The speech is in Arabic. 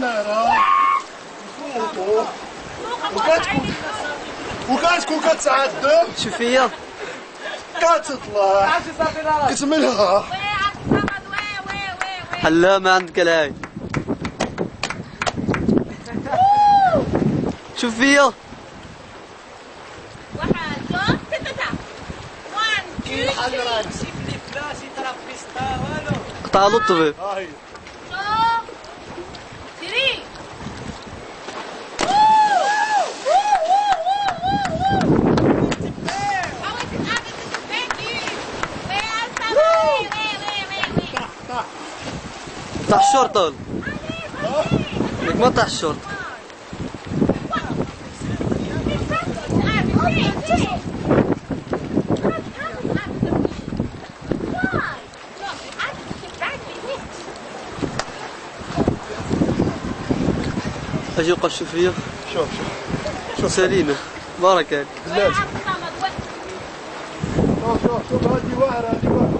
النار وكتكون كتعذب. شوف هي كتطلع كتملها. حلا ما عندك الهاي. شوف هي قطع لطفي. تاع الشرطة لك ما تاع الشرطة. اجي وقف شوف فيا. شوف سالينا بارك عليك. شوف هادي واعرة هادي واعرة.